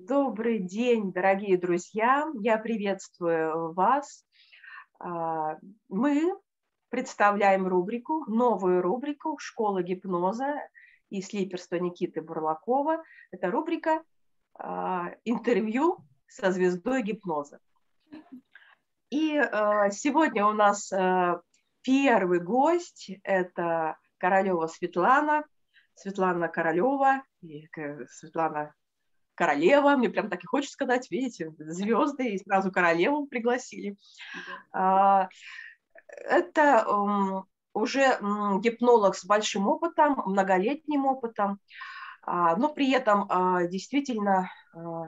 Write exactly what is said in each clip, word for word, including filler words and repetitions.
Добрый день, дорогие друзья! Я приветствую вас. А, Мы представляем рубрику, новую рубрику «Школа гипноза» и слиперства Никиты Бурлакова. Это рубрика а, «Интервью со звездой гипноза». И а, сегодня у нас а, первый гость – это Королева Светлана, Светлана Королева, и, к- Светлана Королева, мне прям так и хочется сказать, видите, звезды, и сразу королеву пригласили. Да. А, Это м, уже м, гипнолог с большим опытом, многолетним опытом, а, но при этом а, действительно, а,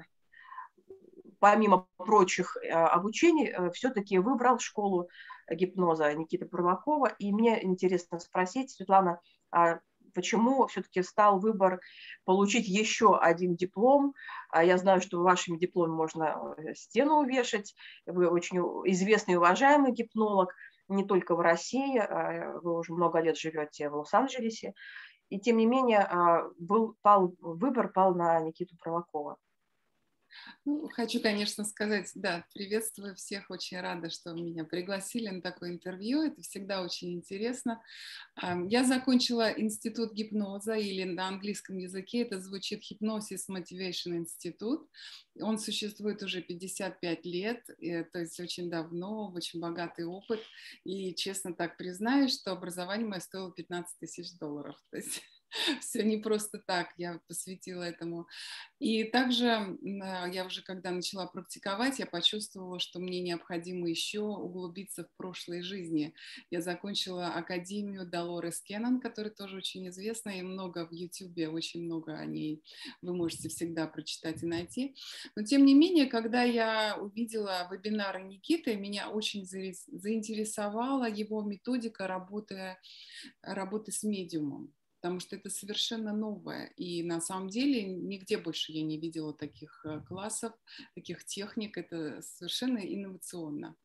помимо прочих а, обучений, все-таки выбрал школу гипноза Никиты Бурлакова. И мне интересно спросить, Светлана, а почему все-таки стал выбор получить еще один диплом? А Я знаю, что вашим дипломом можно э, стену увешать. Вы очень у- известный и уважаемый гипнолог, не только в России, а вы уже много лет живете в Лос-Анджелесе. И тем не менее а, был, пал, выбор пал на Никиту Бурлакова. Ну, хочу, конечно, сказать, да, приветствую всех, очень рада, что меня пригласили на такое интервью, это всегда очень интересно. Ам, Я закончила институт гипноза, или на английском языке это звучит Hypnosis Motivation Institute. Он существует уже пятьдесят пять лет, и, то есть очень давно, очень богатый опыт, и честно так признаюсь, что образование мое стоило пятнадцать тысяч долларов, то есть все не просто так, я посвятила этому. И также м, а, я уже, когда начала практиковать, я почувствовала, что мне необходимо еще углубиться в прошлой жизни. Я закончила Академию Долорес Кеннон, которая тоже очень известна, и много в Ютубе, очень много о ней вы можете всегда прочитать и найти. Но тем не менее, когда я увидела вебинары Никиты, меня очень заис- заинтересовала его методика работы, работы с медиумом, потому что это совершенно новое. И на самом деле нигде больше я не видела таких э, классов, таких техник. Это совершенно инновационно.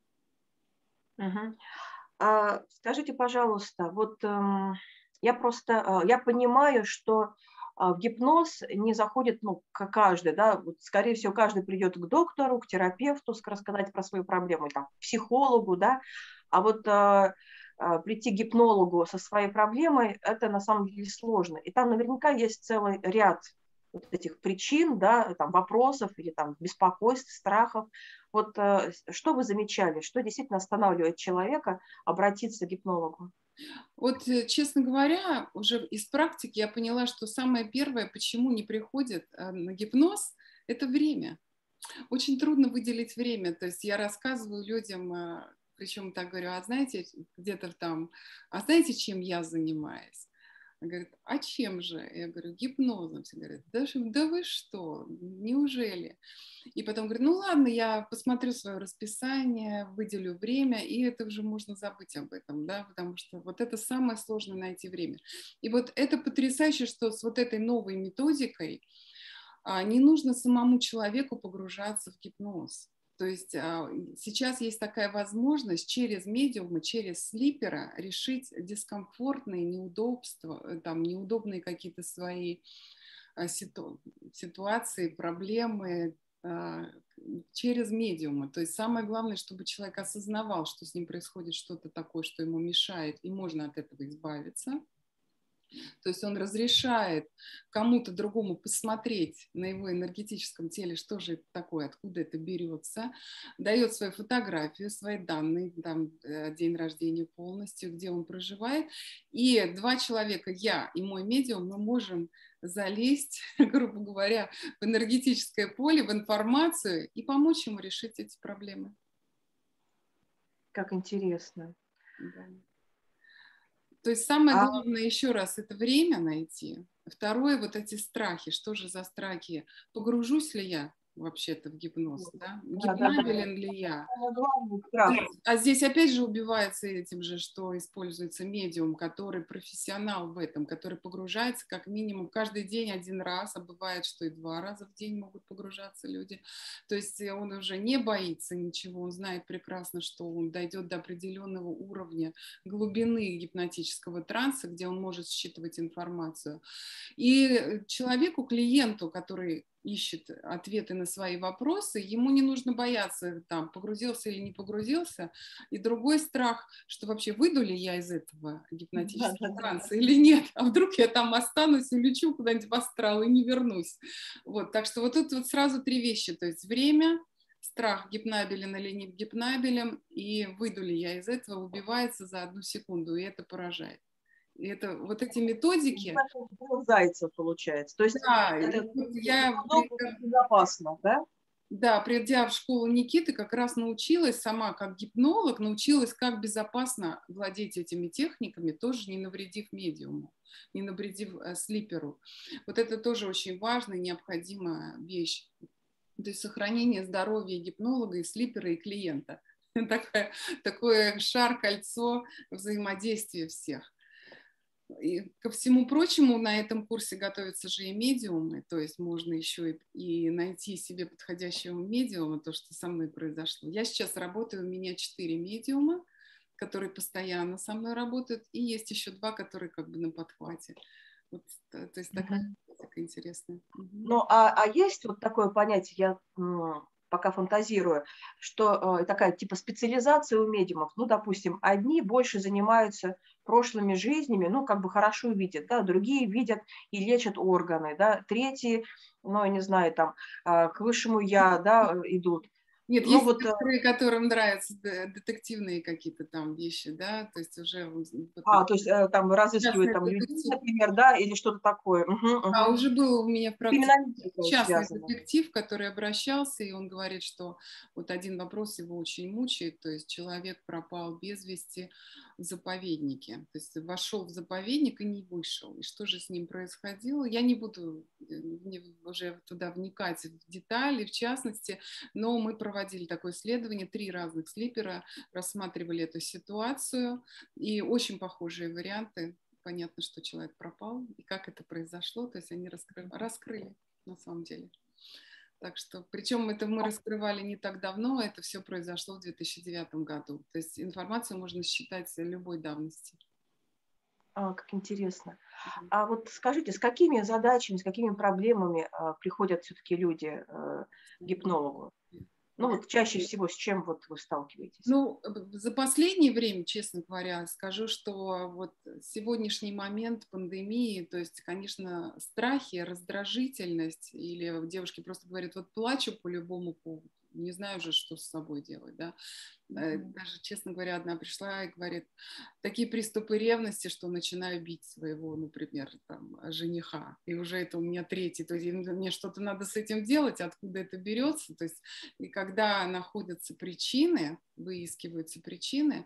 Мгм. А, скажите, пожалуйста, вот эм, я просто а, я понимаю, что а, в гипноз не заходит, ну, к- каждый, да, вот, скорее всего, каждый придет к доктору, к терапевту, ск- рассказать про свою проблему, и там, к психологу, да, а вот а, а, прийти к гипнологу со своей проблемой, это на самом деле сложно. И там наверняка есть целый ряд вот этих причин, да, там, вопросов или там беспокойств, страхов. Вот э, с- что вы замечали, что действительно останавливает человека обратиться к гипнологу? Вот, э, честно говоря, уже из практики я поняла, что самое первое, почему не приходит э, на гипноз, это время. Очень трудно выделить время. То есть я рассказываю людям, э, причем так говорю, а знаете, где-то там, а знаете, чем я занимаюсь? Она говорит, а чем же? Я говорю, гипнозом. Все говорят, да, ш- да вы что, неужели? И потом говорю, ну ладно, я посмотрю свое расписание, выделю время, и это уже можно забыть об этом, да, потому что вот это самое сложное найти время. И вот это потрясающе, что с вот этой новой методикой а, не нужно самому человеку погружаться в гипноз. То есть а, сейчас есть такая возможность через медиума, через слипера решить дискомфортные неудобства, э, там, неудобные какие-то свои а, ситу- ситуации, проблемы а, через медиума. То есть самое главное, чтобы человек осознавал, что с ним происходит что-то такое, что ему мешает, и можно от этого избавиться. То есть он разрешает кому-то другому посмотреть на его энергетическом теле, что же это такое, откуда это берется, дает свою фотографию, свои данные, там, э, день рождения полностью, где он проживает. И два человека, я и мой медиум, мы можем залезть, грубо говоря, в энергетическое поле, в информацию и помочь ему решить эти проблемы. Как интересно. Да. То есть самое А, главное еще раз это время найти. Второе, вот эти страхи. Что же за страхи? Погружусь ли я вообще-то в гипноз? Да? да, да, да. Гипнабелен ли я? Самый главный страх. А здесь опять же убивается этим же, что используется медиум, который профессионал в этом, который погружается как минимум каждый день один раз, а бывает, что и два раза в день могут погружаться люди. То есть он уже не боится ничего, он знает прекрасно, что он дойдет до определенного уровня глубины гипнотического транса, где он может считывать информацию. И человеку, клиенту, который ищет ответы на свои вопросы, ему не нужно бояться, там, погрузился или не погрузился. И другой страх, что вообще выйду ли я из этого гипнотического транса или нет, а вдруг я там останусь, улечу куда-нибудь в астрал и не вернусь. Вот, так что вот тут вот сразу три вещи, то есть время, страх, гипнабелен или не гипнабелен, и выйду ли я из этого, убивается за одну секунду, и это поражает. И это вот эти методики. Зайцев получается. То есть да, это я безопасно, да? Да, придя в школу Никиты, как раз научилась сама, как гипнолог, научилась, как безопасно владеть этими техниками, тоже не навредив медиуму, не навредив э, слиперу. Вот это тоже очень важная, необходимая вещь. То есть сохранение здоровья гипнолога и слипера, и клиента. Такое, такое шар-кольцо взаимодействия всех. И ко всему прочему, на этом курсе готовятся же и медиумы, то есть можно еще и, и найти себе подходящего медиума, то, что со мной произошло. Я сейчас работаю, у меня четыре медиума, которые постоянно со мной работают, и есть еще два, которые как бы на подхвате. Вот, то, то есть такая uh-huh. интересная. Uh-huh. Ну, а, а есть вот такое понятие, я м, пока фантазирую, что э, такая типа специализация у медиумов, ну, допустим, одни больше занимаются прошлыми жизнями, ну, как бы хорошо видят, да, другие видят и лечат органы, да, третьи, ну, я не знаю, там, э, к высшему я, да, идут. Нет, ну, есть вот, некоторые, которым нравятся детективные какие-то там вещи, да, то есть уже... А, то есть там разыскивают там людей, например, да, или что-то такое. Угу, угу. А уже был у меня в практике частный детектив, который обращался, и он говорит, что вот один вопрос его очень мучает, то есть человек пропал без вести в заповеднике, то есть вошел в заповедник и не вышел. И что же с ним происходило? Я не буду уже туда вникать в детали, в частности, но мы проводили такое исследование, три разных слипера рассматривали эту ситуацию, и очень похожие варианты. Понятно, что человек пропал, и как это произошло, то есть они раскрыли, раскрыли на самом деле. Так что, причем это мы раскрывали не так давно, это все произошло в две тысячи девятом году. То есть информацию можно считать любой давности. А, как интересно. А вот скажите, с какими задачами, с какими проблемами а, приходят все-таки люди а, к гипнологу? Ну вот чаще всего с чем вот вы сталкиваетесь? Ну, за последнее время, честно говоря, скажу, что вот сегодняшний момент пандемии, то есть, конечно, страхи, раздражительность, или девушки просто говорят, вот плачу по любому поводу, не знаю уже, что с собой делать, да. Mm-hmm. Даже, честно говоря, одна пришла и говорит, такие приступы ревности, что начинаю бить своего, например, там, жениха, и уже это у меня третий, то есть мне что-то надо с этим делать, откуда это берется, то есть, и когда находятся причины, выискиваются причины,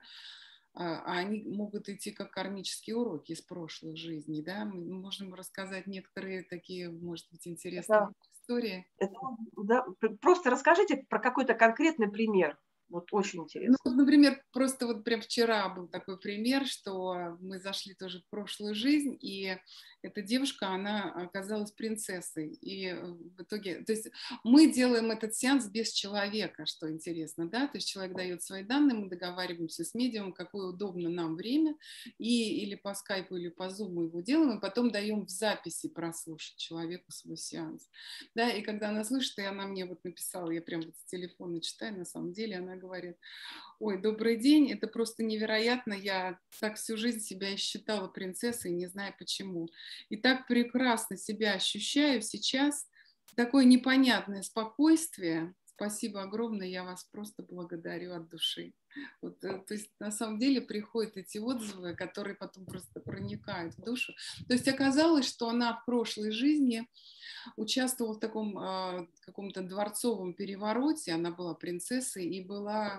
а они могут идти как кармические уроки из прошлых жизней, да, мы можем рассказать некоторые такие, может быть, интересные это, истории. Это, да, просто расскажите про какой-то конкретный пример. Вот очень интересно. Ну, например, просто вот прям вчера был такой пример, что мы зашли тоже в прошлую жизнь, и эта девушка, она оказалась принцессой. И в итоге, то есть мы делаем этот сеанс без человека, что интересно, да, то есть человек дает свои данные, мы договариваемся с медиумом, какое удобно нам время, и или по скайпу, или по зуму его делаем, и потом даем в записи прослушать человеку свой сеанс. Да, и когда она слышит, и она мне вот написала, я прям вот с телефона читаю, на самом деле, она говорит, ой, добрый день, это просто невероятно, я так всю жизнь себя и считала принцессой, не знаю почему. И так прекрасно себя ощущаю сейчас, такое непонятное спокойствие. Спасибо огромное, я вас просто благодарю от души. Вот, то есть на самом деле приходят эти отзывы, которые потом просто проникают в душу. То есть оказалось, что она в прошлой жизни участвовала в таком э, каком-то дворцовом перевороте, она была принцессой и была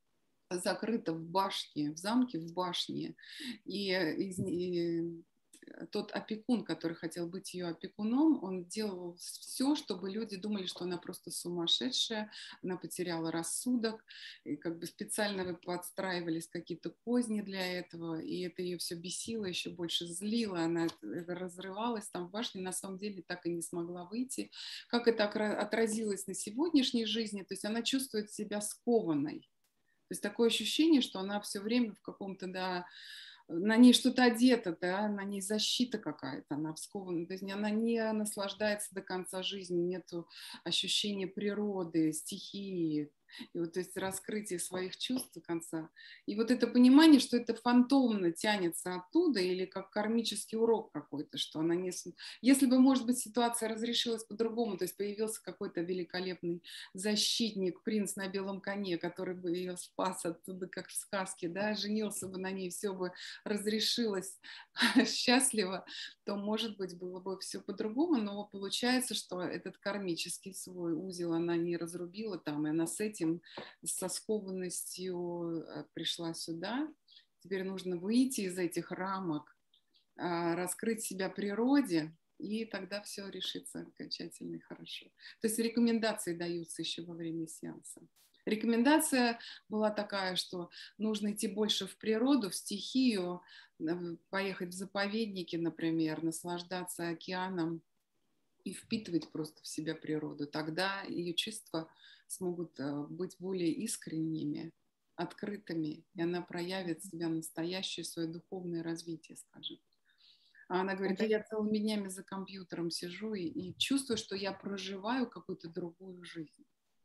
закрыта в башне, в замке в башне. И, и, и тот опекун, который хотел быть ее опекуном, он делал все, чтобы люди думали, что она просто сумасшедшая, она потеряла рассудок, и как бы специально подстраивались какие-то козни для этого, и это ее все бесило, еще больше злило, она разрывалась там в башне, на самом деле так и не смогла выйти. Как это отразилось на сегодняшней жизни, то есть она чувствует себя скованной. То есть такое ощущение, что она все время в каком-то, да, на ней что-то одето, да, на ней защита какая-то, она скована, то есть она не наслаждается до конца жизни, нету ощущения природы, стихии, и вот, то есть раскрытие своих чувств до конца. И вот это понимание, что это фантомно тянется оттуда, или как кармический урок какой-то, что она не... Если бы, может быть, ситуация разрешилась по-другому, то есть появился какой-то великолепный защитник, принц на белом коне, который бы ее спас оттуда, как в сказке, да, женился бы на ней, все бы разрешилось счастливо, то, может быть, было бы все по-другому, но получается, что этот кармический свой узел она не разрубила там, и она с этим, со скованностью пришла сюда. Теперь нужно выйти из этих рамок, раскрыть себя природе, и тогда все решится окончательно и хорошо. То есть рекомендации даются еще во время сеанса. Рекомендация была такая, что нужно идти больше в природу, в стихию, поехать в заповедники, например, наслаждаться океаном и впитывать просто в себя природу. Тогда ее чувства смогут быть более искренними, открытыми, и она проявит себя настоящее свое духовное развитие, скажем. А она говорит, а я целыми днями за компьютером сижу и, и чувствую, что я проживаю какую-то другую жизнь.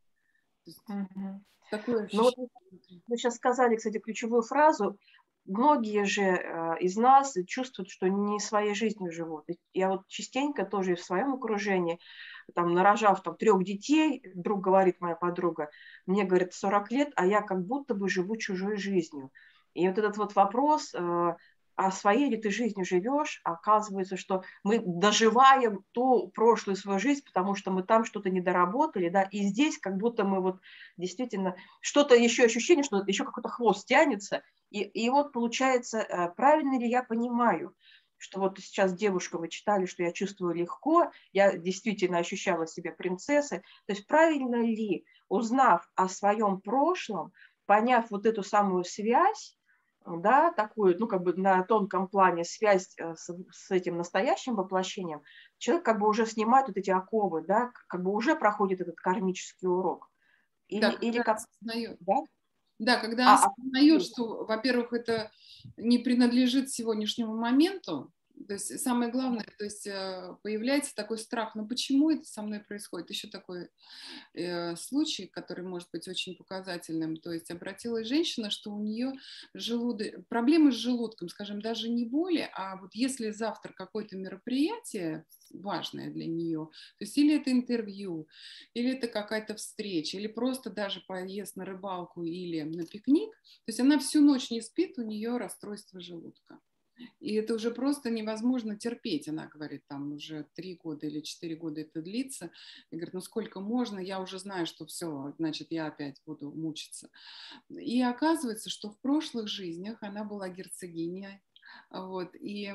Угу. Такое Ну, вот ощущение. вы сейчас сказали, кстати, ключевую фразу. Многие же э, из нас чувствуют, что не своей жизнью живут. Я вот частенько тоже в своем окружении, там, нарожав там, трех детей, вдруг говорит моя подруга, мне, говорит, сорок лет, а я как будто бы живу чужой жизнью. И вот этот вот вопрос, э, а своей ли ты жизнью живешь, оказывается, что мы доживаем ту прошлую свою жизнь, потому что мы там что-то не доработали, да, и здесь как будто мы вот действительно что-то еще ощущение, что еще какой-то хвост тянется, и, и вот получается, правильно ли я понимаю, что вот сейчас девушка, вы читали, что я чувствую легко, я действительно ощущала себя принцессой, то есть правильно ли, узнав о своем прошлом, поняв вот эту самую связь, да, такую, ну, как бы на тонком плане связь с, с этим настоящим воплощением, человек как бы уже снимает вот эти оковы, да, как бы уже проходит этот кармический урок. Или, Да, или когда как... осознает. Да? Да, когда А, осознает, что, во-первых, это не принадлежит сегодняшнему моменту, то есть самое главное, то есть появляется такой страх, ну почему это со мной происходит? Еще такой э, случай, который может быть очень показательным, то есть обратилась женщина, что у нее желудок, проблемы с желудком, скажем, даже не боли, а вот если завтра какое-то мероприятие важное для нее, то есть или это интервью, или это какая-то встреча, или просто даже поезд на рыбалку или на пикник, то есть она всю ночь не спит, у нее расстройство желудка. И это уже просто невозможно терпеть, она говорит, там уже три года или четыре года это длится. И говорит, ну сколько можно, я уже знаю, что все, значит, я опять буду мучиться. И оказывается, что в прошлых жизнях она была герцогиней, вот, и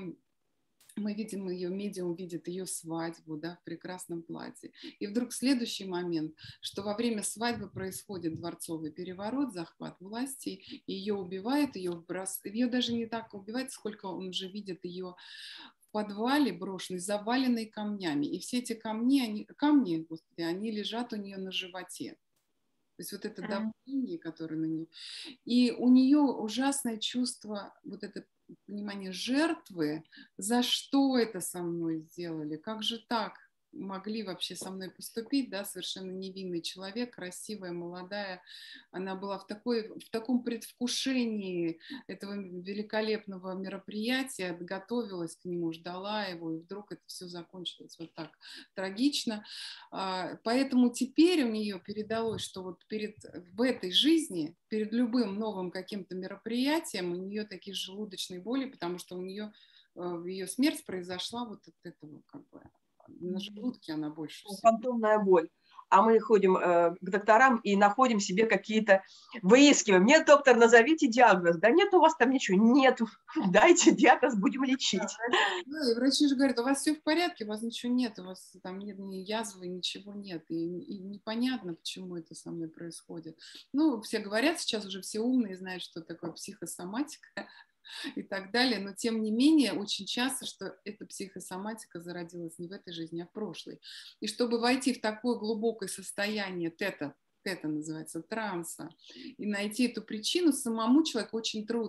мы видим ее, медиум видит ее свадьбу, да, в прекрасном платье. И вдруг следующий момент, что во время свадьбы происходит дворцовый переворот, захват власти, ее убивают, ее вбрасывают. Ее даже не так убивают, сколько он уже видит ее в подвале брошенной, заваленной камнями. И все эти камни, они, камни, господи, они лежат у нее на животе. То есть вот это давление, которое на нее. И у нее ужасное чувство, вот это понимание жертвы, за что это со мной сделали, как же так могли вообще со мной поступить, да, совершенно невинный человек, красивая, молодая, она была в, такой, в таком предвкушении этого великолепного мероприятия, готовилась к нему, ждала его, и вдруг это все закончилось вот так трагично. Поэтому теперь у нее передалось, что вот перед, в этой жизни, перед любым новым каким-то мероприятием у нее такие желудочные боли, потому что у нее в ее смерть произошла вот от этого как бы. На желудке она больше всего. Фантомная боль. А мы ходим э, к докторам и находим себе какие-то, выискиваем. Нет, доктор, назовите диагноз. Да нет, у вас там ничего. Нет, дайте диагноз, будем лечить. Да, и врачи же говорят, у вас все в порядке, у вас ничего нет, у вас там нет ни язвы, ничего нет. И, и непонятно, почему это со мной происходит. Ну, все говорят, сейчас уже все умные знают, что такое психосоматика и так далее, но тем не менее очень часто, что эта психосоматика зародилась не в этой жизни, а в прошлой. И чтобы войти в такое глубокое состояние тета, тета называется, транса, и найти эту причину, самому человеку очень трудно.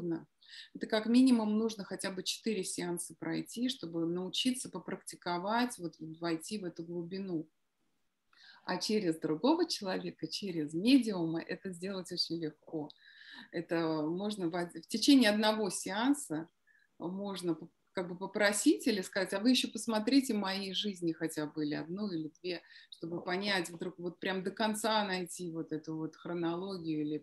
это как минимум нужно хотя бы четыре сеанса пройти, чтобы научиться попрактиковать, вот войти в эту глубину. А через другого человека, через медиума это сделать очень легко. Это можно в течение одного сеанса можно как бы попросить или сказать, а вы еще посмотрите мои жизни хотя бы или одну или две, чтобы понять, вдруг вот прям до конца найти вот эту вот хронологию или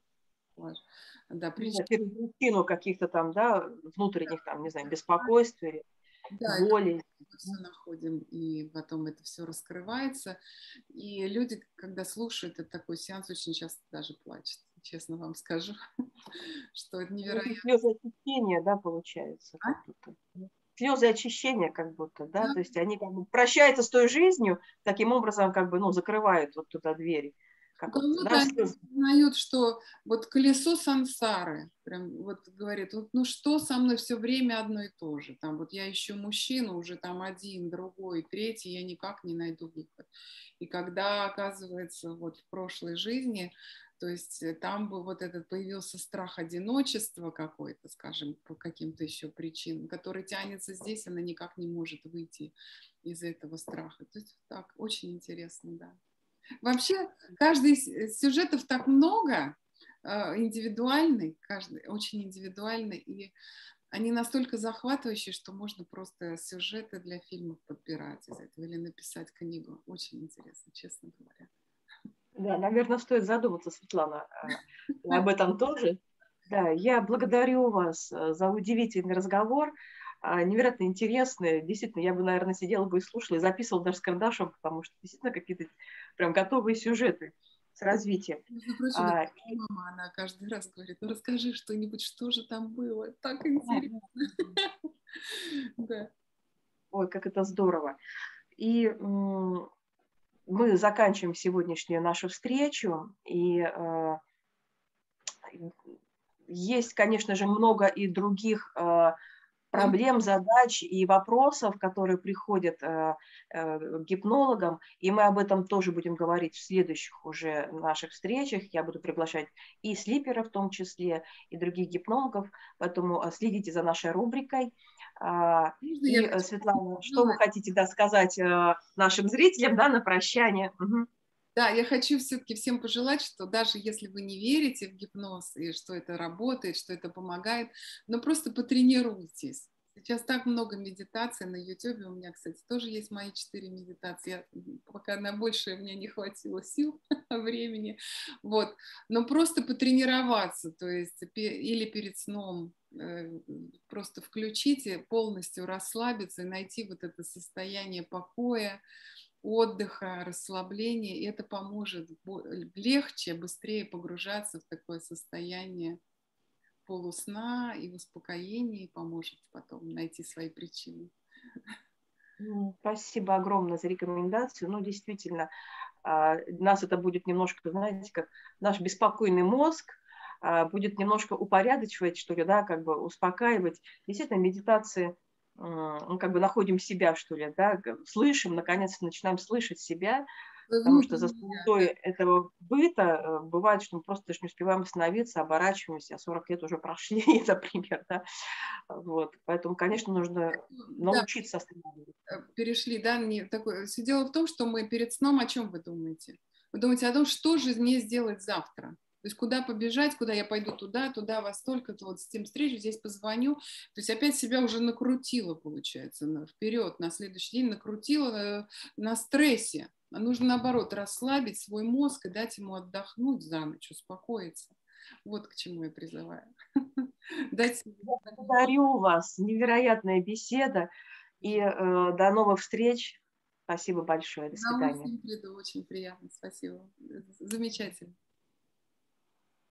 да, Ну, причину. да, перепричину каких-то там, да, внутренних там, не знаю, беспокойств или Да, боли. мы все находим, и потом это все раскрывается. И люди, когда слушают этот такой сеанс, очень часто даже плачут, честно вам скажу, что это невероятно. Слезы очищения, да, получается, как А? будто. Слезы очищения, как будто, да, Да. то есть они как бы прощаются с той жизнью, таким образом, как бы, ну, закрывают вот туда двери. Как вот, Кому-то да, они слезы. знают, что вот колесо сансары, прям вот говорит, вот, ну что со мной все время одно и то же, там вот я ищу мужчину, уже там один, другой, третий, я никак не найду выход. И когда оказывается вот в прошлой жизни, то есть там бы вот этот появился страх одиночества какой-то, скажем, по каким-то еще причинам, который тянется здесь, она никак не может выйти из этого страха. То есть так, очень интересно, да. Вообще, каждый из сюжетов так много, индивидуальный, каждый очень индивидуальный, и они настолько захватывающие, что можно просто сюжеты для фильмов подбирать из этого или написать книгу. Очень интересно, честно говоря. Да, наверное, стоит задуматься, Светлана, об этом тоже. Да, я благодарю вас за удивительный разговор, невероятно интересный. Действительно, я бы, наверное, сидела бы и слушала, и записывала даже с карандашом, потому что действительно какие-то прям готовые сюжеты с развитием. Между прочим, а, и... мама, она каждый раз говорит, ну расскажи что-нибудь, что же там было, так интересно. Да. Ой, как это здорово. И мы заканчиваем сегодняшнюю нашу встречу, и есть, конечно же, много и других проблем, задач и вопросов, которые приходят к гипнологам, и мы об этом тоже будем говорить в следующих уже наших встречах. Я буду приглашать и слипера в том числе, и других гипнологов, поэтому следите за нашей рубрикой. И, Светлана, что вы хотите, да, сказать нашим зрителям, да, на прощание? Угу. Да, я хочу все-таки всем пожелать, что даже если вы не верите в гипноз и что это работает, что это помогает, но просто потренируйтесь. Сейчас так много медитаций на YouTube. У меня, кстати, тоже есть мои четыре медитации. Я, пока на большее у меня не хватило сил, времени. Вот. Но просто потренироваться, то есть или перед сном просто включите, полностью расслабиться и найти вот это состояние покоя, отдыха, расслабления, и это поможет легче, быстрее погружаться в такое состояние полусна и в успокоении, поможет потом найти свои причины. Спасибо огромное за рекомендацию. Ну, действительно, нас это будет немножко, знаете, как наш беспокойный мозг будет немножко упорядочивать, что ли, да, как бы успокаивать. Действительно, медитации, мы как бы находим себя, что ли, да, слышим, наконец начинаем слышать себя, потому что за суетой этого быта бывает, что мы просто даже не успеваем остановиться, оборачиваемся, а сорок лет уже прошли, например, да, вот, поэтому, конечно, нужно научиться останавливаться. Перешли, да, не такое. Все дело в том, что мы перед сном о чем вы думаете? Вы думаете о том, что же мне сделать завтра? То есть куда побежать, куда я пойду туда, туда, во столько-то, вот с тем встречу, здесь позвоню. То есть опять себя уже накрутила, получается, вперед, на следующий день накрутила на стрессе. А нужно, наоборот, расслабить свой мозг и дать ему отдохнуть за ночь, успокоиться. Вот к чему я призываю. Благодарю вас. Невероятная беседа. И э, до новых встреч. Спасибо большое. До свидания. Приду, очень приятно. Спасибо. Замечательно.